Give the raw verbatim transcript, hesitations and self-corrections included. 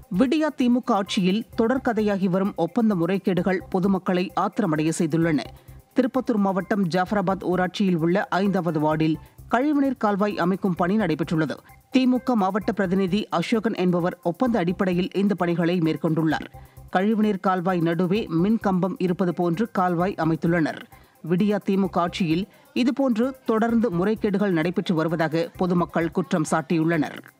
விடியா திமுக ஆட்சியில் தொடர்கதையாகி வரும் ஒப்பந்த முறைகேடுகள் பொதுமக்களை ஆத்திரமடைய செய்துள்ளன. திருப்பத்தூர் மாவட்டம் ஜாஃபராபாத் ஊராட்சியில் உள்ள ஐந்தாவது வார்டில் கழிவுநீர் கால்வாய் அமைக்கும் பணி நடைபெற்றுள்ளது. திமுக மாவட்ட பிரதிநிதி அசோகன் என்பவர் ஒப்பந்த அடிப்படையில் இந்த பணிகளை மேற்கொண்டுள்ளார். கழிவுநீர் கால்வாய் நடுவே மின் கம்பம் இருப்பது போன்று கால்வாய் அமைத்துள்ளனர். விடியா திமுக ஆட்சியில் இதுபோன்று தொடர்ந்து முறைகேடுகள் நடைபெற்று வருவதாக பொதுமக்கள் குற்றம் சாட்டியுள்ளனர்.